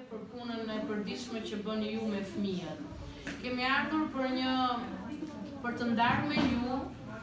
për punën e përditshme që bëni ju me fëmijët. Kemi ardhur për të ndarë me ju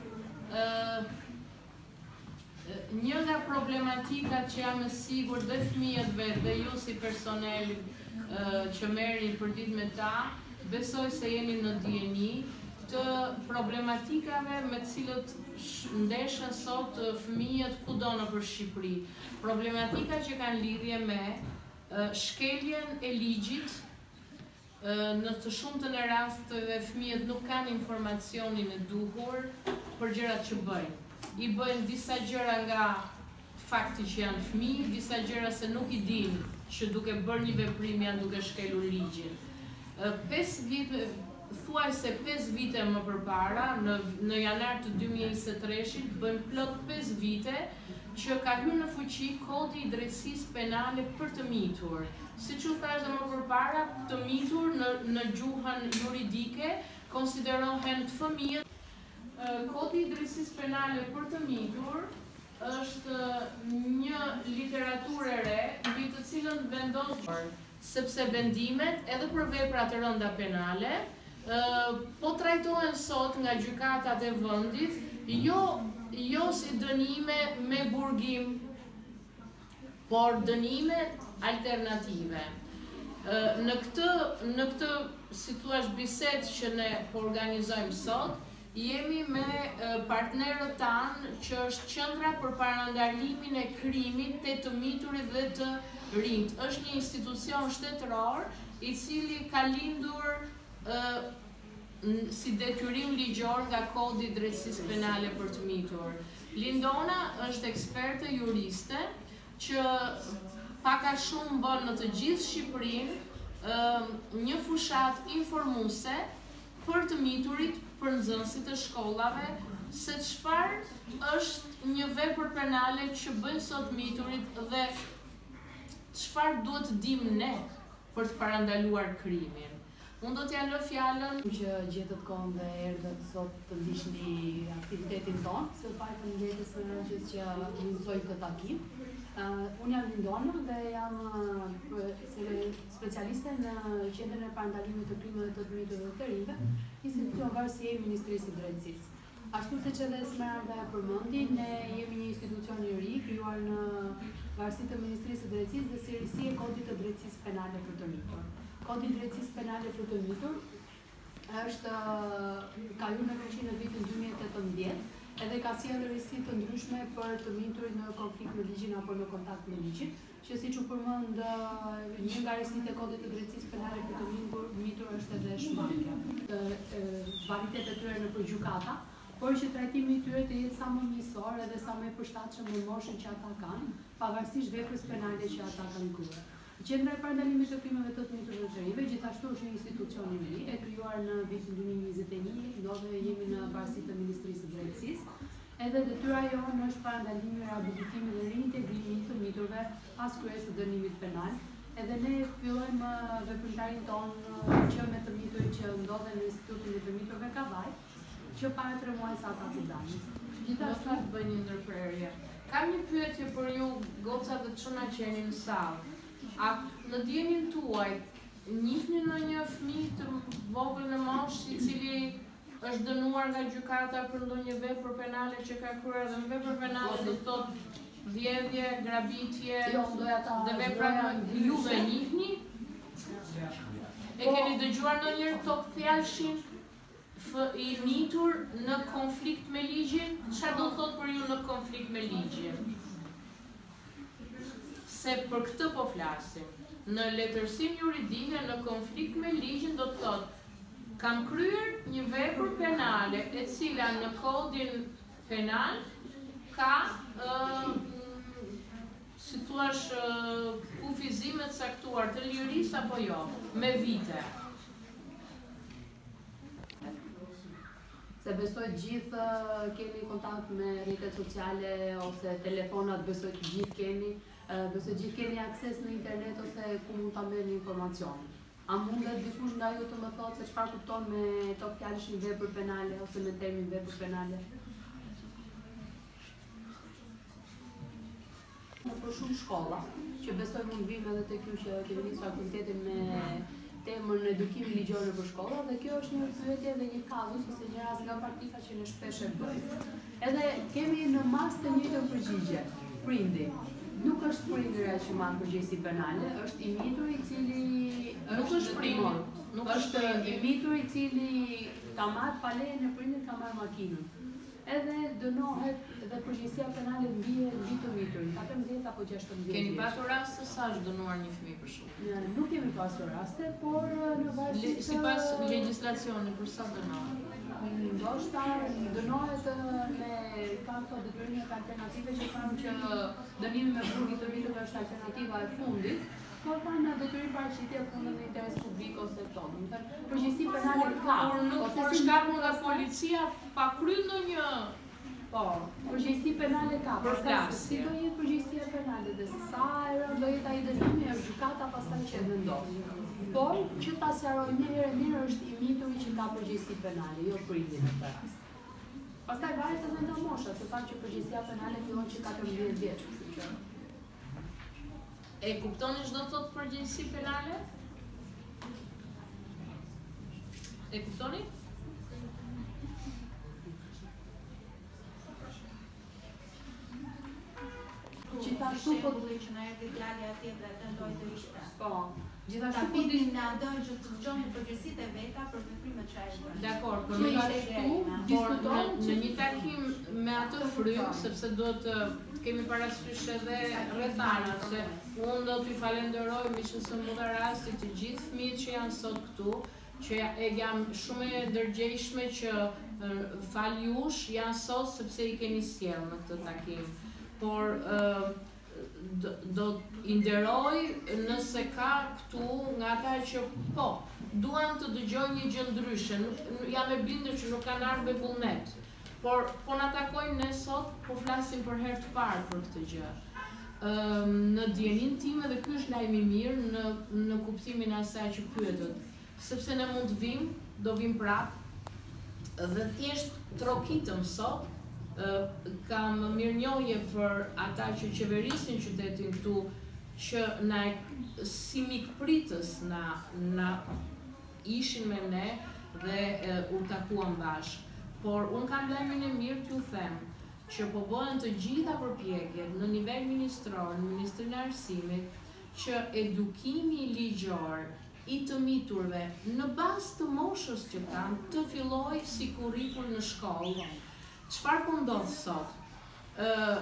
një nga problematikat që jam e sigurt dhe fëmijët vetë dhe ju si personel që merrni përditshme me ta, besoj se jeni në dijeni të problematikave me të cilët ndeshen sot fëmijët kudo nëpër Shqipëri. Problematika që kanë lidhje me shkeljen e ligjit. Në të shumtën e rasteve fëmijët nuk kanë informacionin e duhur për gjërat që bëjnë. I bëjnë disa gjëra nga fakti që janë fëmijë, disa gjëra se nuk i dinë që duke bërë një veprim janë duke shkelur ligjin. 5 vite, thuaj se 5 vite më përpara, në janar të 2023-shit, bëjmë plot 5 vite që ka hyrë në fuqi Kodi i Drejtësisë Penale për të mitur. Siç u thash dhe më përpara, të mitur në gjuhën juridike konsiderohen të fëmijët. Kodi i Drejtësisë Penale për të mitur është një literaturë e re mbi të cilën vendos sepse vendimet edhe për vepra të rënda penale po trajtohen sot nga gjykatat e vendit jo si dënime me burgim, por dënime alternative. Në këtë si thua bisedë që ne po organizojmë sot, jemi me partnerët tanë që është Qendra për Parandalimin e Krimit të të miturit dhe të rinjt. Është një institucion shtetëror i cili ka lindur si detyrim ligjor nga Kodi i Drejtësisë Penale për të mitur. Lindona është eksperte juriste që pak a shumë bën në të gjithë Shqipërinë një fushat informuese për të miturit, për nxënësit e shkollave, se çfarë është një vepër penale që bëjnë sot miturit dhe çfarë duhet të dimë ne për të parandaluar krimin. Unë do t'ja lë fjalën që gjetët kohën dhe erdhët sot të ndiqni aktivitetin tonë, së pari përshëndetjes së rëndës që organizoi këtë takim. Unë jam Lindona dhe jam specialiste në Qendrën e Parandalimit të Krimeve të të mitur dhe të rinjve, institucion varësie i Ministrisë së Drejtësisë. Ashtu siç edhe Smeralda e përmendi, ne jemi një institucion i ri krijuar në varësi të Ministrisë së Drejtësisë dhe sirësi e Kodit të Drejtësisë Penale për të mitur. Kodi i Drejtësisë Penale për të mitur është ka hyrë në fuqi në vitin 2018 edhe ka sjellë risi të ndryshme për të miturit në konflikt me ligjin apo në kontakt me ligjin, që siç u përmend një nga risitë e Kodit të Drejtësisë Penale për të mitur është edhe shmangja. Varitetet e tyre nëpër gjykata, por që trajtimi i tyre të jetë sa më njësor edhe sa më i përshtatshëm me moshën që ata kanë, pavarësisht veprës penale që ata kanë kryer. Qendra e Parandalimit të Krimeve të të mitur dhe të rinjve gjithashtu është një institucion i ri, e krijuar në vitin 2021, ndodhe jemi në varësi të Ministrisë së Drejtësisë, edhe detyra jonë është parandalimi, rehabilitimi dhe reintegrimi të miturve pas kryesës së dënimit penal. Edhe ne fillojmë veprimtarin tonë që me të miturit që ndodhen në Institutin e të miturve Kavaj, që para 3 muaj sa ata të danin. Gjithashtu të bëj një ndërprerje. Kam një pyetje për ju goca dhe çuna që jeni në sallë. A në dijenin tuaj njihni në një fëmijë të vogël në moshë i cili është dënuar nga gjykata për ndonjë vepër penale që ka kryer dhe në vepër penale do të thotë vjedhje, grabitje dhe vepra juve njihni? E keni dëgjuar ndonjëherë këto fjalshin i mitur në konflikt me ligjin? Çfarë do thotë për ju në konflikt me ligjin? Se për këtë po flasim. Në letërsim juridike, në konflikt me ligjin do të thotë kam kryer një vepër penale e cila në kodin penal ka si thuash kufizime të caktuar të lirisë apo jo, me vite. Se besoj gjithë keni kontakt me rrjetet sociale ose telefonat, besoj të gjithë keni. Besoj gjithë keni akses në internet ose ku mund ta merrni informacion. A mundet dikush nga ju të më thotë se çfarë kupton me to fjalëshin vepër penale ose me termin vepër penale? Për shumë shkolla, që besoj mund vim edhe tek ju që keni nisur aktivitetin me temën edukim ligjor për shkolla, dhe kjo është një pyetje dhe një kazus ose një rast nga praktika që ne shpesh e bëjmë. Edhe kemi në mas të njëjtën përgjigje. Prindi nuk është prindëria që marr përgjegjësi penale, është i mitur i cili është primor, nuk është i mitur i cili ka marrë palejën e prindit, ka marrë makinën. Edhe dënohet dhe përgjegjësia penale mbie mbi të miturin, 14 apo 16 vjeç. Keni pasur raste sa është dënuar një fëmijë për shkak? Nuk kemi pasur raste, por në varësi të sipas legjislacionit për sa dënohet? Ndoshta dënohet kanë këto detyrimet alternative që kanë që dënimi me burg i të mitur është alternativa e fundit, por kanë detyrim paraqitje punën në interes publik ose këto. Përgjegjësi penale ka. Por shkakun nga policia pa kryer ndonjë. Po, përgjegjësi penale ka. Për flasje. Si do jetë përgjegjësia penale dhe sa herë do jetë ai dënimi është gjykata pastaj që vendos. Por, që ta sqaroj një herë mirë është i mituri që ka përgjegjësi penale, jo prindi në këtë rast. Pastaj varet edhe nga mosha, se thamë që përgjegjësia penale fillon që 14 vjeç, kështu që. E kuptoni ç'do thotë përgjegjësi penale? E kuptoni? Gjithashtu po duhet që na erdhi fjalja tjetër atë ndoj të ishte. Po. Gjithashtu kapitin në atë që të dëgjoni përgjegjësitë e veta për veprimet që ai bën. Dakor, por në një takim me atë frym, sepse duhet kemi parasysh edhe rrethanat, se unë do t'ju falenderoj miqës së mundë rasti të gjithë fëmijët që janë sot këtu, që e jam shumë e ndërgjegjshme që fal jush janë sot sepse i keni sjellë në këtë takim. Por do i nderoj nëse ka këtu nga ata që po, duan të dëgjoj një gjë ndryshe, jam e bindur që nuk kanë ardhur me vullnet. Por po na takojnë ne sot, po flasim për herë të parë për këtë gjë. Në dijenin time dhe ky është lajm i mirë në kuptimin e asaj që pyetët, sepse ne mund të vim, do vim prapë dhe thjesht trokitëm sot. Kam mirënjohje për ata që qeverisin qytetin këtu, që si mikpritës na ishin me ne dhe u takuam bashkë. Por unë kam lajmin e mirë t'ju them që po bëhen të gjitha përpjekjet në nivel ministror, në Ministrinë e Arsimit, që edukimi ligjor i të miturve në bazë të moshës që kanë të fillojë si kurrikull në shkollë. Çfarë po ndodh sot?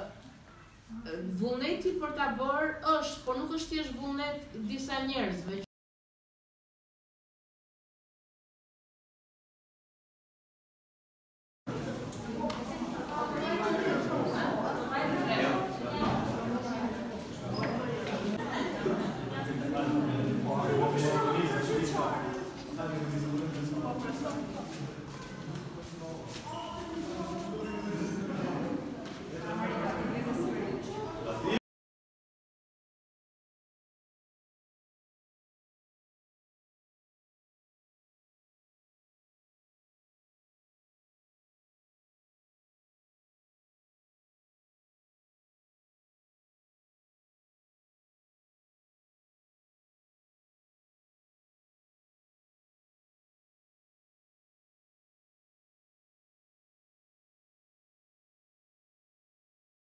Vullneti për ta bërë është, por nuk është thjesht vullnet disa njerëzve